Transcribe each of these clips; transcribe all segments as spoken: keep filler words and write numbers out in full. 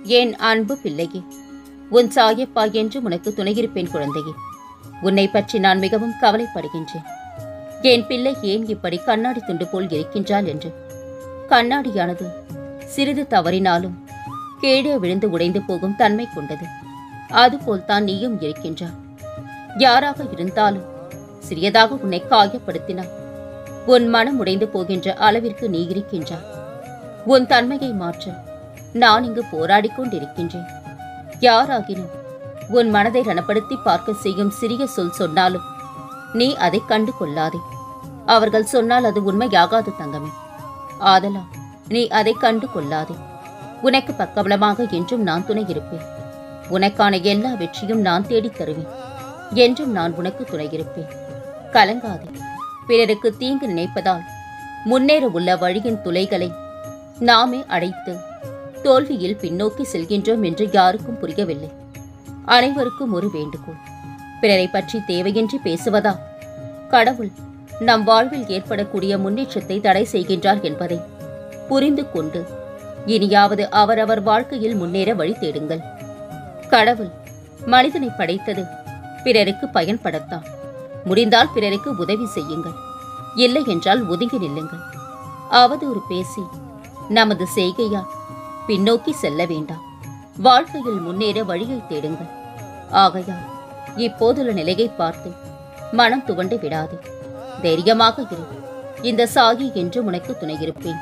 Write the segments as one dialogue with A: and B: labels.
A: என் அன்பு பிள்ளையே, உன் சாயப்பா என்று உனக்கு துணையிருப்பேன் குழந்தையே. உன்னை பற்றி நான் மிகவும் கவலைப்படுகின்றேன். என் பிள்ளை ஏன் இப்படி கண்ணாடி துண்டு போல் இருக்கின்றாள் என்று. கண்ணாடியானது சிறிது தவறினாலும் கீழே விழுந்து உடைந்து போகும் தன்மை கொண்டது. அதுபோல்தான் நீயும் இருக்கின்றாய். யாராக இருந்தாலும் சிறியதாக உன்னை காயப்படுத்தினார் உன் மனம் உடைந்து போகின்ற அளவிற்கு நீ இருக்கின்றாய். உன் தன்மையை மாற்ற நான் இங்கு போராடிக் கொண்டிருக்கின்றேன். யாராகினும் உன் மனதை ரணப்படுத்தி பார்க்க செய்யும் சிறிய சொல் சொன்னாலும் நீ அதை கண்டு கொள்ளாதே. அவர்கள் சொன்னால் அது உண்மையாகாது தங்கமே. ஆதலால் நீ அதை கண்டு கொள்ளாதே. உனக்கு பக்கபலமாக என்றும் நான் துணை இருப்பேன். உனக்கான எல்லா வெற்றியும் நான் தேடித் தருவேன். என்றும் நான் உனக்கு துணை இருப்பேன். கலங்காதே. பிறருக்கு தீங்கு நினைப்பதால் முன்னேற உள்ள வழியின் துளைகளை நாமே அடைத்து தோல்வியில் பின்னோக்கி செல்கின்றோம் என்று யாருக்கும் புரியவில்லை. அனைவருக்கும் ஒரு வேண்டுகோள். பிறரை பற்றி தேவையின்றி பேசுவதா கடவுள் நம் வாழ்வில் ஏற்படக்கூடிய முன்னேற்றத்தை தடை செய்கின்றார் என்பதை புரிந்து கொண்டு இனியாவது அவரவர் வாழ்க்கையில் முன்னேற வழி தேடுங்கள். கடவுள் மனிதனை படைத்தது பிறருக்கு பயன்படத்தான். முடிந்தால் பிறருக்கு உதவி செய்யுங்கள். இல்லை என்றால் ஒதுங்கி நில்லுங்கள். அவதூறு பேசி நமது செய்கையால் பின்னோக்கி செல்ல வேண்டாம். வாழ்க்கையில் முன்னேற வழியை தேடுங்கள். ஆகையால் இப்போதுள்ள நிலையை பார்த்து மனம் துவண்டு விடாது. தைரியமாக இரு. இந்த சாகி என்று உனக்கு துணையிருப்பேன்.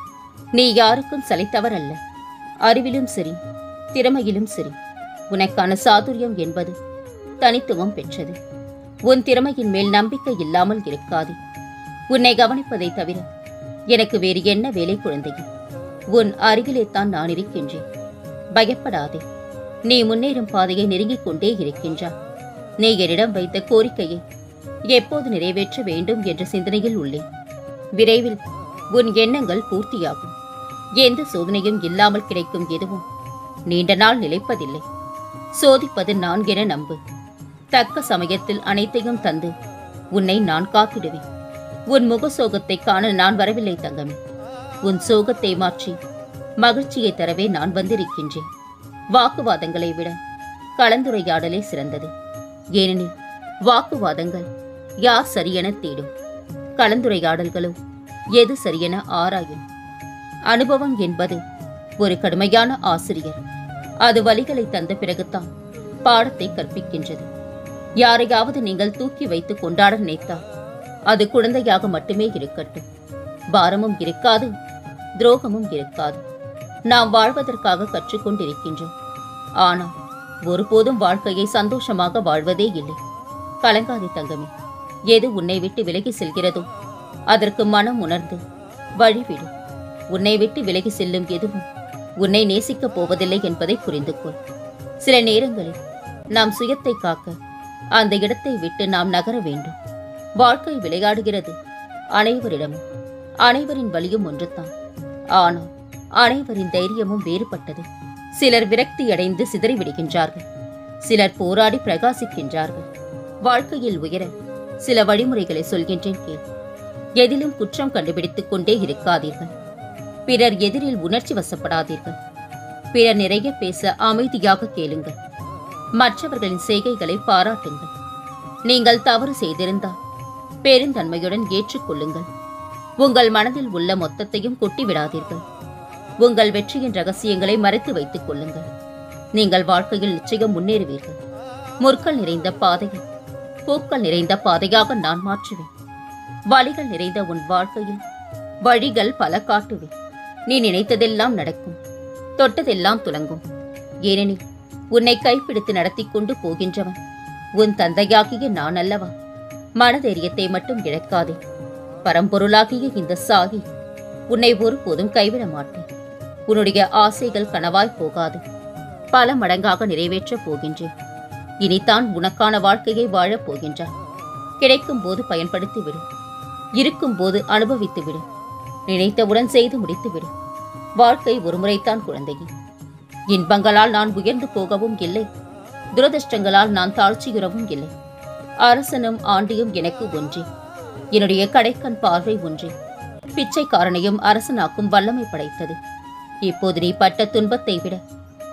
A: நீ யாருக்கும் சளைத்தவர் அல்ல. அறிவிலும் சரி, திறமையிலும் சரி, உனக்கான சாதுரியம் என்பது தனித்துவம் பெற்றது. உன் திறமையின் மேல் நம்பிக்கை இல்லாமல் இருக்காது. உன்னை கவனிப்பதை தவிர எனக்கு வேறு என்ன வேலை குழந்தையே? உன் அருகிலே தான் நான் இருக்கின்றேன். பயப்படாதே. நீ முன்னேறும் பாதையை நெருங்கிக் கொண்டே இருக்கின்றாய். நீ என்னிடம் வைத்த கோரிக்கையை எப்போது நிறைவேற்ற வேண்டும் என்ற சிந்தனையில் உள்ளேன். விரைவில் உன் எண்ணங்கள் பூர்த்தியாகும். எந்த சோதனையும் இல்லாமல் கிடைக்கும் எதுவும் நீண்ட நாள் நிலைப்பதில்லை. சோதிப்பது நான் என நம்பு. தக்க சமயத்தில் அனைத்தையும் தந்து உன்னை நான் காத்திடுவேன். உன் முக சோகத்தை காண நான் வரவில்லை தங்கமே. உன் சோகத்தை மாற்றி மகிழ்ச்சியை தரவே நான் வந்திருக்கின்றேன். வாக்குவாதங்களை விட கலந்துரையாடலே சிறந்தது. ஏனெனில் வாக்குவாதங்கள் யார் சரியென தேடும், கலந்துரையாடல்களோ எது சரியென ஆராயும். அனுபவம் என்பது ஒரு கடுமையான ஆசிரியர். அது வலிகளை தந்த பிறகுதான் பாடத்தை கற்பிக்கின்றது. யாரையாவது நீங்கள் தூக்கி வைத்து கொண்டாட நினைத்தால் அது குழந்தையாக மட்டுமே இருக்கட்டும். பாரமும் இருக்காது, துரோகமும் இருக்காது. நாம் வாழ்வதற்காக கற்றுக்கொண்டிருக்கின்றோம். ஆனால் ஒருபோதும் வாழ்க்கையை சந்தோஷமாக வாழ்வதே இல்லை. கலங்காதே தங்கமே. எது உன்னை விட்டு விலகி செல்கிறதோ அதற்கு மனம் உணர்ந்து வழிவிடு. உன்னை விட்டு விலகி செல்லும் எதுவும் உன்னை நேசிக்கப் போவதில்லை என்பதை புரிந்து கொள். சில நேரங்களில் நாம் சுயத்தை காக்க அந்த இடத்தை விட்டு நாம் நகர வேண்டும். வாழ்க்கை விளையாடுகிறது அனைவரிடமும். அனைவரின் வலியும் ஒன்றுதான். ஆனால் அனைவரின் தைரியமும் வேறுபட்டது. சிலர் விரக்தியடைந்து சிதறிவிடுகின்றார்கள். சிலர் போராடி பிரகாசிக்கின்றார்கள். வாழ்க்கையில் உயர சில வழிமுறைகளை சொல்கின்றேன் கேள். எதிலும் குற்றம் கண்டுபிடித்துக் கொண்டே இருக்காதீர்கள். பிறர் எதிரில் உணர்ச்சி வசப்படாதீர்கள். பிறர் நிறைய பேச அமைதியாக கேளுங்கள். மற்றவர்களின் செய்கைகளை பாராட்டுங்கள். நீங்கள் தவறு செய்திருந்தால் பெருந்தன்மையுடன் ஏற்றுக்கொள்ளுங்கள். உங்கள் மனதில் உள்ள மொத்தத்தையும் கொட்டிவிடாதீர்கள். உங்கள் வெற்றியின் ரகசியங்களை மறைத்து வைத்துக் கொள்ளுங்கள். நீங்கள் வாழ்க்கையில் நிச்சயம் முன்னேறுவீர்கள். முற்கள் நிறைந்த பாதையை பூக்கள் நிறைந்த பாதையாக நான் மாற்றுவேன். வழிகள் நிறைந்த உன் வாழ்க்கையில் வழிகள் பல காட்டுவேன். நீ நினைத்ததெல்லாம் நடக்கும், தொட்டதெல்லாம் துலங்கும். ஏனெனில் உன்னை கைப்பிடித்து நடத்தி கொண்டு போகின்றவன் உன் தந்தையாகிய நான் அல்லவா? மனதைரியத்தை மட்டும் இழக்காதே. பரம்பொருளாகிய இந்த சாகி உன்னை ஒருபோதும் கைவிட மாட்டேன். உன்னுடைய ஆசைகள் கனவாய் போகாது, பல மடங்காக நிறைவேற்றப் போகின்றேன். இனித்தான் உனக்கான வாழ்க்கையை வாழப் போகின்றார். கிடைக்கும் போது பயன்படுத்திவிடும். இருக்கும் போது அனுபவித்துவிடும். நினைத்தவுடன் செய்து முடித்துவிடும். வாழ்க்கை ஒருமுறைத்தான் குழந்தையே. இன்பங்களால் நான் உயர்ந்து போகவும் இல்லை, துரதிருஷ்டங்களால் நான் தாழ்ச்சியுறவும் இல்லை. அரசனும் ஆண்டியும் எனக்கு ஒன்றே. என்னுடைய கடைக்கண் பார்வை ஒன்றே. பிச்சைக்காரனையும் அரசனாக்கும் வல்லமை படைத்தது. இப்போது நீ பட்ட துன்பத்தை விட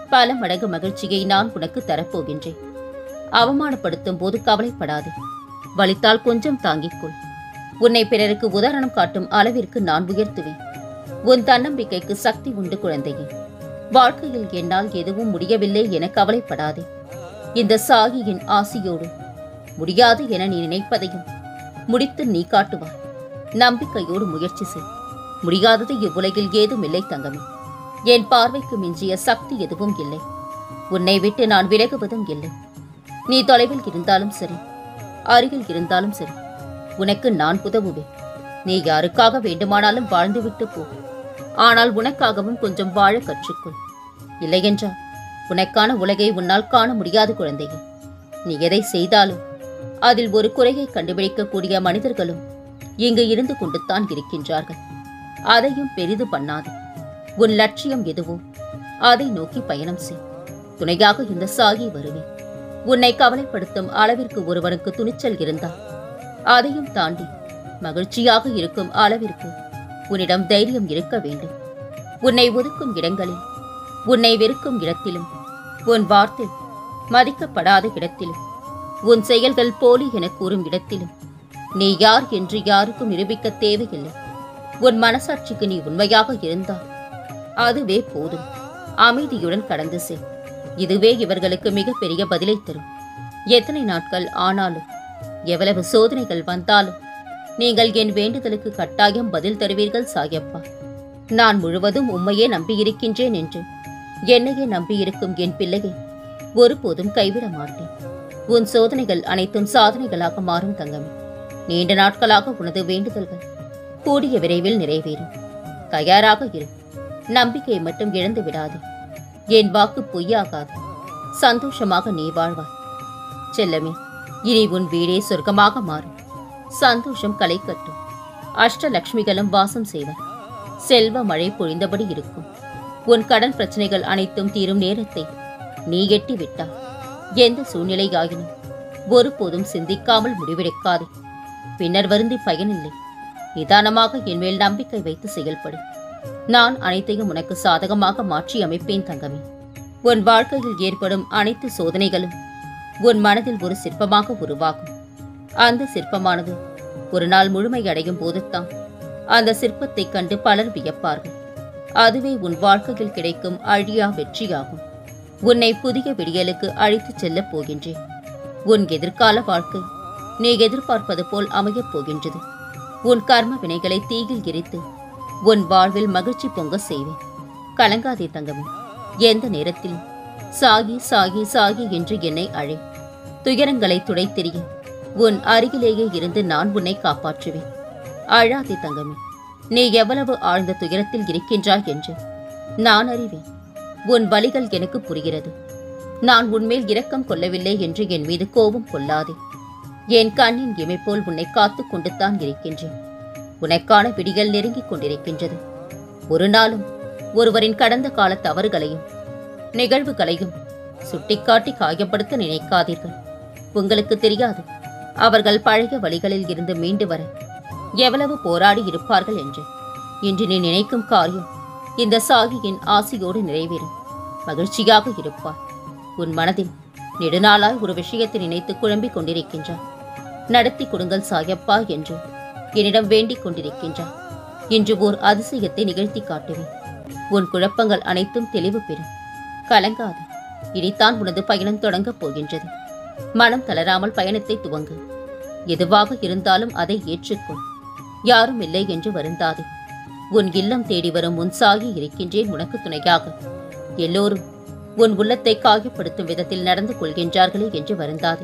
A: பல மடங்கு மகிழ்ச்சியை நான் உனக்கு தரப்போகின்றேன். அவமானப்படுத்தும் போது கவலைப்படாதே. வலித்தால் கொஞ்சம் தாங்கிக்கொள். உன்னை பிறருக்கு உதாரணம் காட்டும் அளவிற்கு நான் உயர்த்துவேன். உன் தன்னம்பிக்கைக்கு சக்தி உண்டு குழந்தையே. வாழ்க்கையில் என்னால் எதுவும் முடியவில்லை என கவலைப்படாதே. இந்த சாகியின் ஆசியோடு முடியாது என நீ நினைப்பதையும் முடித்து நீ காட்டுவாய். நம்பிக்கையோடு முயற்சி செய். முடியாதது இவ்வுலகில் ஏதும் இல்லை தங்கமே. என் பார்வைக்கு மிஞ்சிய சக்தி எதுவும் இல்லை. உன்னை விட்டு நான் விலகுவதும் இல்லை. நீ தொலைவில் இருந்தாலும் சரி, அருகில் இருந்தாலும் சரி, உனக்கு நான் உதவுவேன். நீ யாருக்காக வேண்டுமானாலும் வாழ்ந்துவிட்டு போ. ஆனால் உனக்காகவும் கொஞ்சம் வாழ கற்றுக்கொள். இல்லையென்றால் உனக்கான உலகை உன்னால் காண முடியாது குழந்தையே. நீ எதை செய்தாலும் அதில் ஒரு குறையை கண்டுபிடிக்கக்கூடிய மனிதர்களும் இங்கு இருந்து கொண்டுத்தான் இருக்கின்றார்கள். அதையும் பெரிது பண்ணாது. உன் லட்சியம் எதுவோ அதை நோக்கி பயணம் செய். துணையாக இந்த சாகி வருவேன். உன்னை கவலைப்படுத்தும் அளவிற்கு ஒருவனுக்கு துணிச்சல் இருந்தால் அதையும் தாண்டி மகிழ்ச்சியாக இருக்கும் அளவிற்கு உன்னிடம் தைரியம் இருக்க வேண்டும். உன்னை ஒதுக்கும் இடங்களில், உன்னை வெறுக்கும் இடத்திலும், உன் வார்த்தை மதிக்கப்படாத இடத்திலும், உன் செயல்கள் போலி என கூறும் இடத்திலும் நீ யார் என்று யாருக்கும் நிரூபிக்க தேவையில்லை. உன் மனசாட்சிக்கு நீ உண்மையாக இருந்தால் அதுவே போதும். அமைதியுடன் கடந்து செய். இதுவே இவர்களுக்கு மிகப்பெரிய பதிலை தரும். எத்தனை நாட்கள் ஆனாலும், எவ்வளவு சோதனைகள் வந்தாலும் நீங்கள் என் வேண்டுதலுக்கு கட்டாயம் பதில் தருவீர்கள் சாயப்பா. நான் முழுவதும் உம்மையே நம்பியிருக்கின்றேன் என்று என்னையே நம்பியிருக்கும் என் பிள்ளையை ஒருபோதும் கைவிட மாட்டேன். உன் சோதனைகள் அனைத்தும் சாதனைகளாக மாறும் தங்கமே. நீண்ட நாட்களாக உனது வேண்டுதல்கள் கூடிய விரைவில் நிறைவேறும். தயாராக இரு. நம்பிக்கையை மட்டும் இழந்து விடாது. என் வாக்கு பொய்யாகாது. சந்தோஷமாக நீ வாழ்வாய் செல்லமே. இனி உன் வீடே சொர்க்கமாக மாறும். சந்தோஷம் களை கட்டும். அஷ்டலட்சுமிகளும் வாசம் செய்வர். செல்வ மழை பொழிந்தபடி இருக்கும். உன் கடன் பிரச்சனைகள் அனைத்தும் தீரும் நேரத்தை நீ எட்டி விட்டாய். எந்த சூழ்நிலையாயினும் ஒருபோதும் சிந்திக்காமல் முடிவெடுக்காதே. பின்னர் வருந்தி பயனில்லை. நிதானமாக என் மேல் நம்பிக்கை வைத்து செயல்படு. நான் அனைத்தையும் உனக்கு சாதகமாக மாற்றி அமைப்பேன் தங்கமே. உன் வாழ்க்கையில் ஏற்படும் அனைத்து சோதனைகளும் உன் மனதில் ஒரு சிற்பமாக உருவாகும். அந்த சிற்பமானது ஒரு நாள் முழுமையடையும் போதுத்தான் அந்த சிற்பத்தை கண்டு பலர் வியப்பார்கள். அதுவே உன் வாழ்க்கையில் கிடைக்கும் அழியா வெற்றியாகும். உன்னை புதிய விடியலுக்கு அழைத்துச் செல்லப் போகின்றேன். உன் எதிர்கால வாழ்க்கை நீ எதிர்பார்ப்பது போல் அமையப் போகின்றது. உன் கர்ம வினைகளை தீயில் எரித்து உன் வாழ்வில் மகிழ்ச்சி பொங்க செய்வேன். கலங்காதே தங்கமே. எந்த நேரத்திலும் சாகி சாகி சாகி என்று என்னை அழை. துயரங்களை துடைத்தெறிய உன் அருகிலேயே இருந்து நான் உன்னை காப்பாற்றுவேன். அழாதே தங்கமே. நீ எவ்வளவு ஆழ்ந்த துயரத்தில் இருக்கின்றாய் என்று நான் அறிவேன். உன் வலிகள் எனக்கு புரிகிறது. நான் உன்மேல் இரக்கம் கொள்ளவில்லை என்று என் மீது கோபம் கொள்ளாதே. என் கண்ணின் இமை போல் உன்னை காத்து கொண்டுத்தான் இருக்கின்றேன். உனக்கான விடிகள் நெருங்கிக் கொண்டிருக்கின்றது. ஒரு நாளும் ஒருவரின் கடந்த கால தவறுகளையும் நிகழ்வுகளையும் சுட்டிக்காட்டி காயப்படுத்த நினைக்காதீர்கள். உங்களுக்கு தெரியாது அவர்கள் பழைய வழிகளில் இருந்து மீண்டு வர எவ்வளவு போராடி இருப்பார்கள் என்று. இன்று நீ நினைக்கும் காரியம் இந்த சாகியின் ஆசையோடு நிறைவேறும். மகிழ்ச்சியாக இருப்பார். உன் மனதில் நெடுநாளாய் ஒரு விஷயத்தை நினைத்து குழம்பிக் கொண்டிருக்கின்றார். நடத்தி கொடுங்கள் சாயப்பா என்று என்னிடம் வேண்டிக் கொண்டிருக்கின்றார். இன்று ஓர் அதிசயத்தை நிகழ்த்தி காட்டுவேன். உன் குழப்பங்கள் அனைத்தும் தெளிவு பெறும். கலங்காது. இனித்தான் உனது பயணம் தொடங்கப் போகின்றது. மனம் தளராமல் பயணத்தை துவங்கு. எதுவாக இருந்தாலும் அதை ஏற்றுக்கொள். யாரும் இல்லை என்று வருந்தாதே. உன் இல்லம் தேடி வரும் உன் சாகி இருக்கின்றேன் உனக்கு துணையாக. எல்லோரும் உன் உள்ளத்தை காயப்படுத்தும் விதத்தில் நடந்து கொள்கின்றார்களே என்று வருந்தாதே.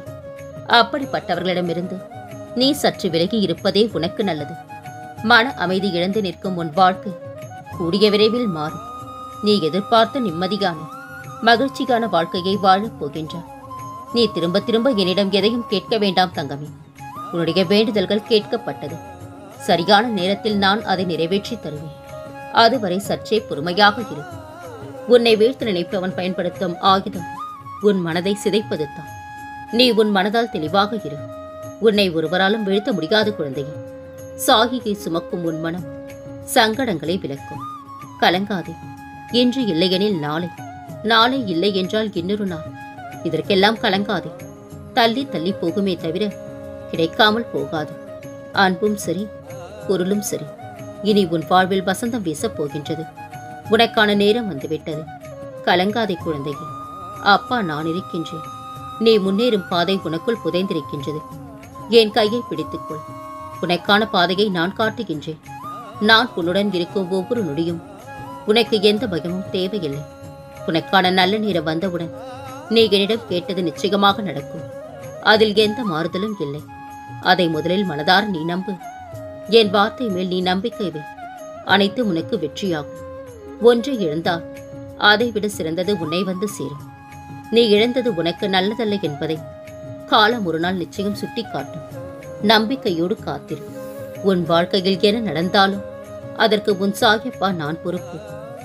A: அப்படிப்பட்டவர்களிடமிருந்து நீ சற்று விலகி இருப்பதே உனக்கு நல்லது. மன அமைதி இழந்து நிற்கும் உன் வாழ்க்கை கூடிய விரைவில் மாறும். நீ எதிர்பார்த்த நிம்மதியான மகிழ்ச்சியான வாழ்க்கையை வாழப் போகின்றாய். நீ திரும்ப திரும்ப என்னிடம் எதையும் கேட்க வேண்டாம் தங்கமே. உன்னுடைய வேண்டுதல்கள் கேட்கப்பட்டது. சரியான நேரத்தில் நான் அதை நிறைவேற்றி தருவேன். அதுவரை சற்றே பொறுமையாக இரு. உன்னை வீழ்த்து நினைப்பவன் பயன்படுத்தும் ஆயுதம் உன் மனதை சிதைப்பது தான். நீ உன் மனதால் தெளிவாக இரு. உன்னை ஒருவராலும் வீழ்த்த முடியாத குழந்தையே. சாகியை சுமக்கும் உன் மனம் சங்கடங்களை விலக்கும். கலங்காதே. இன்று இல்லையெனில் நாளை நாளை இல்லை என்றால் இன்னொரு நாள். இதற்கெல்லாம் கலங்காதே. தள்ளி தள்ளி போகுமே தவிர கிடைக்காமல் போகாது. அன்பும் சரி, பொருளும் சரி. இனி உன் வாழ்வில் வசந்தம் வீசப் போகின்றது. உனக்கான நேரம் வந்துவிட்டது. கலங்காதே குழந்தையே. அப்பா நான் இருக்கின்றேன். நீ முன்னேறும் பாதை உனக்குள் புதைந்திருக்கின்றது. என் கையை பிடித்துக்கொள். உனக்கான பாதையை நான் காட்டுகின்றேன். நான் உன்னுடன் இருக்கும் ஒவ்வொரு நொடியும் உனக்கு எந்த பயமும் தேவையில்லை. உனக்கான நல்ல நேரம் வந்தவுடன் நீ என்னிடம் கேட்டது நிச்சயமாக நடக்கும். அதில் எந்த மாறுதலும் இல்லை. அதை முதலில் மனதார நீ நம்பு. என் வார்த்தை மேல் நீ நம்பிக்கை வை. அனைத்தும் உனக்கு வெற்றியாகும். ஒன்றை இழந்தால் அதைவிட சிறந்தது உன்னை வந்து சேரும். நீ இழந்தது உனக்கு நல்லதல்ல என்பதை காலம் ஒரு நாள் நிச்சயம் சுட்டிக்காட்டும். நம்பிக்கையோடு காத்திரு. உன் வாழ்க்கையில் என்ன நடந்தாலும் அதற்கு உன் சாயப்பா நான் பொறுப்பு.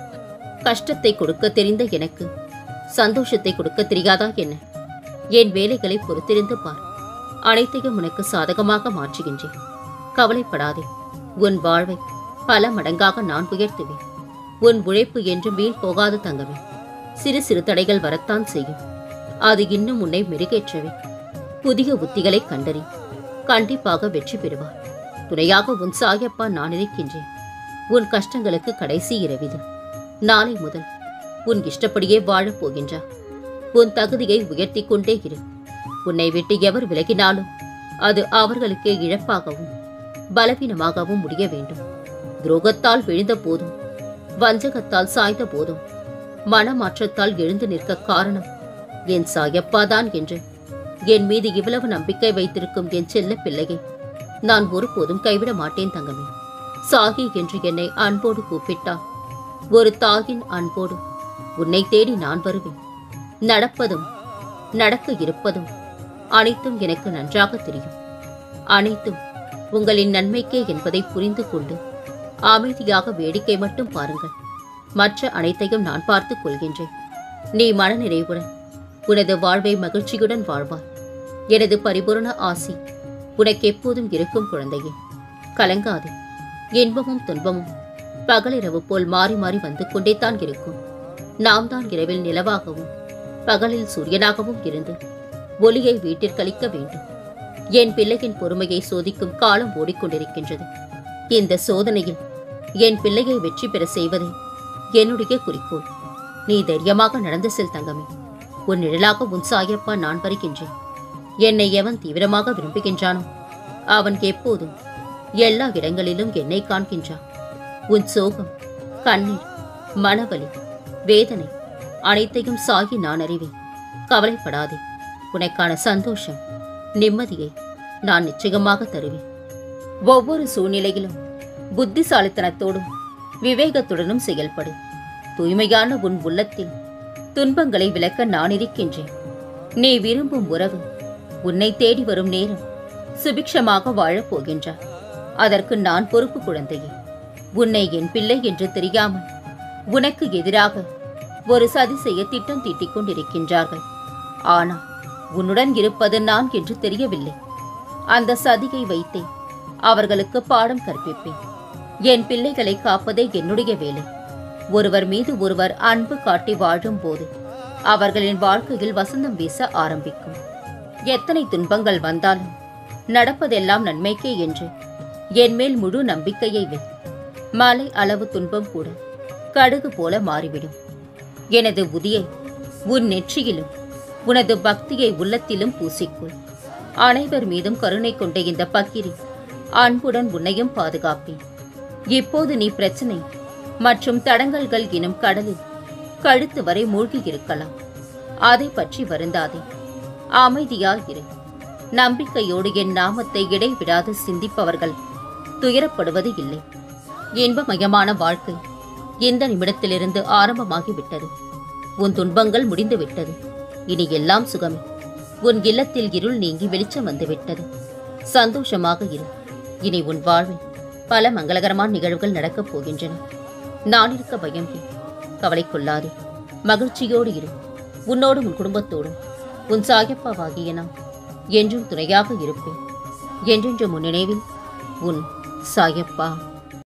A: கஷ்டத்தை கொடுக்க தெரிந்த எனக்கு சந்தோஷத்தை கொடுக்க தெரியாதா என்ன? என் வேலைகளை பொறுத்திருந்து பார். அனைத்தையும் உனக்கு சாதகமாக மாற்றுகின்றேன். கவலைப்படாதே. உன் வாழ்வை பல மடங்காக நான் உயர்த்துவேன். உன் உழைப்பு என்றும் வீண் போகாது தங்கமே. சிறு சிறு தடைகள் வரத்தான் செய்யும். அது இன்னும் உன்னை மெருகேற்றவே. புதிய உத்திகளை கண்டறி. கண்டிப்பாக வெற்றி பெறுவார். துணையாக உன் சாயப்பா நான் இருக்கின்றேன். உன் கஷ்டங்களுக்கு கடைசி இரவிது. நாளை முதல் உன் இஷ்டப்படியே வாழப் போகின்றா. உன் தகுதியை உயர்த்தி கொண்டே இரு. உன்னை விட்டு எவர் விலகினாலும் அது அவர்களுக்கே இழப்பாகவும் பலவீனமாகவும் முடிய வேண்டும். துரோகத்தால் விழுந்த போதும், வஞ்சகத்தால் சாய்ந்த போதும், மனமாற்றத்தால் எழுந்து நிற்க காரணம் என் சாயப்பாதான் என்று என் மீது இவ்வளவு நம்பிக்கை வைத்திருக்கும் என் செல்ல பிள்ளையை நான் ஒருபோதும் கைவிட மாட்டேன் தங்கமே. சாகி என்று என்னை அன்போடு கூப்பிட்டால் ஒரு தாயின் அன்போடு உன்னை தேடி நான் வருவேன். நடப்பதும் நடக்க இருப்பதும் அனைத்தும் எனக்கு நன்றாக தெரியும். அனைத்தும் உங்களின் நன்மைக்கே என்பதை புரிந்து கொண்டு அமைதியாக வேடிக்கை மட்டும் பாருங்கள். மற்ற அனைத்தையும் நான் பார்த்துக் கொள்கின்றேன். நீ மனநிறைவுடன் உனது வாழ்வை மகிழ்ச்சியுடன் வாழ்வாய். எனது பரிபூரண ஆசி உனக்கு எப்போதும் இருக்கும் குழந்தையே. கலங்காதே. இன்பமும் துன்பமும் பகலிரவு போல் மாறி மாறி வந்து கொண்டே தான் இருக்கும். நாம் தான் இரவில் நிலவாகவும் பகலில் சூரியனாகவும் இருந்து ஒளியை வீட்டிற்கழிக்க வேண்டும். என் பிள்ளையின் பொறுமையை சோதிக்கும் காலம் ஓடிக்கொண்டிருக்கின்றது. இந்த சோதனையில் என் பிள்ளையை வெற்றி பெற செய்வதே என்னுடைய குறிக்கோள். நீ தைரியமாக நடந்து செல் தங்கமே. உன் நிழலாக உன் சாயப்பா நான் வருகின்றேன். என்னை எவன் தீவிரமாக விரும்புகின்றானோ அவன் எப்போதும் எல்லா இடங்களிலும் என்னை காண்கின்றான். உன் சோகம், கண்ணீர், மனவலி, வேதனை அனைத்தையும் சாகி நான் அறிவேன். கவலைப்படாதே. உனக்கான சந்தோஷம், நிம்மதியை நான் நிச்சயமாக தருவேன். ஒவ்வொரு சூழ்நிலையிலும் புத்திசாலித்தனத்தோடும் விவேகத்துடனும் செயல்படு. தூய்மையான உன் உள்ளத்தில் துன்பங்களை விலக்க நான் இருக்கின்றேன். நீ விரும்பும் உறவு உன்னை தேடி வரும் நேரம் சுபிக்ஷமாக வாழப் போகின்றார். அதற்கு நான் பொறுப்பு குழந்தையே. உன்னை என் பிள்ளை என்று தெரியாமல் உனக்கு எதிராக ஒரு சதி செய்ய திட்டம் தீட்டிக் கொண்டிருக்கின்றார்கள். ஆனால் உன்னுடன் இருப்பது நான் என்று தெரியவில்லை. அந்த சதியை வைத்தே அவர்களுக்கு பாடம் கற்பிப்பேன். என் பிள்ளைகளை காப்பதே என்னுடைய வேலை. ஒருவர் மீது ஒருவர் அன்பு காட்டி வாழும் போது அவர்களின் வாழ்க்கையில் வசந்தம் வீச ஆரம்பிக்கும். எத்தனை துன்பங்கள் வந்தாலும் நடப்பதெல்லாம் நன்மைக்கே என்று என் மேல் முழு நம்பிக்கையை வை. மலை அளவு துன்பம் கூட கடுகு போல மாறிவிடும். எனது உதியை உன் நெற்றியிலும் உனது பக்தியை உள்ளத்திலும் பூசிக்கொள். அனைவர் மீதும் கருணை கொண்ட இந்த பக்கிரி அன்புடன் உன்னையும் பாதுகாப்பேன். இப்போது நீ பிரச்சனை மற்றும் தடங்கல்கள் எனும் கடலில் கழுத்து வரை மூழ்கி இருக்கலாம். அதை பற்றி வருந்தாதே. அமைதியாயிரு. நம்பிக்கையோடு என் நாமத்தை இடைவிடாது சிந்திப்பவர்கள் துயரப்படுவது இல்லை. இன்பமயமான வாழ்க்கை இந்த நிமிடத்திலிருந்து ஆரம்பமாகிவிட்டது. உன் துன்பங்கள் முடிந்துவிட்டது. இனி எல்லாம் சுகமே. உன் இல்லத்தில் இருள் நீங்கி வெளிச்சம் வந்துவிட்டது. சந்தோஷமாக இரு. இனி உன் வாழ்வில் பல மங்களகரமான நிகழ்வுகள் நடக்கப் போகின்றன. நான் இருக்க பயம் ஏன்? கவலை கொள்ளாதே. மகிழ்ச்சியோடு இரு. உன்னோடும் உன் குடும்பத்தோடும் உன் சாயப்பாவாகிய நான் என்றும் துணையாக இருப்பேன். என்றென்று முன் நினைவில் உன் சாயப்பா.